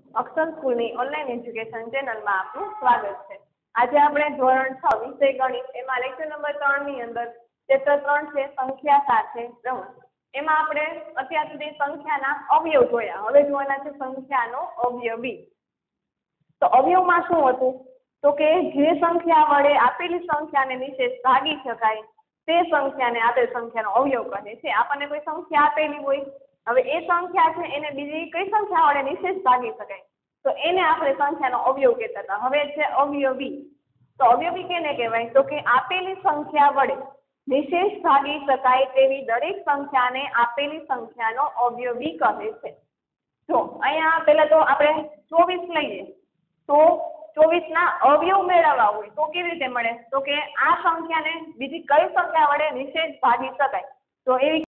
અક્ષર સ્કૂલની online education ચેનલમાં આપનું સ્વાગત છે। આજે આપણે ધોરણ 6 વિષય ગણિત એમાં લેક્ચર નંબર 3 ની અંદર ચેપ્ટર 3 છે સંખ્યા સાથે રમત। એમાં આપણે અત્યાર સુધી સંખ્યાના અવયવ જોયા, હવે જોવાના છે સંખ્યાનો અવયવી। તો અવયવમાં શું હતું તો કે જે સંખ્યા વડે આપેલી સંખ્યાને નિશેષ ભાગી શકાય તે સંખ્યાને આપેલ સંખ્યાનો અવયવ કહે છે। આપણને કોઈ સંખ્યા આપેલી હોય, હવે એ સંખ્યા છે એને બીજી કઈ સંખ્યા વડે નિશેષ ભાગી શકાય તો એને આપણે સંખ્યાનો અવયવ કહેતા હતા। હવે છે અવયવી। તો અવયવી કેને કહેવાય તો કે આપેલી સંખ્યા વડે નિશેષ ભાગી શકાય તેવી દરેક સંખ્યાને આપેલી સંખ્યાનો અવયવી કહે છે। જો અહીંયા પહેલા તો આપણે 24 લઈએ તો 24 ના અવયવ મેળવવા હોય તો કેવી રીતે મળે તો કે આ સંખ્યાને બીજી કઈ સંખ્યા વડે નિશેષ ભાગી શકાય તો એવી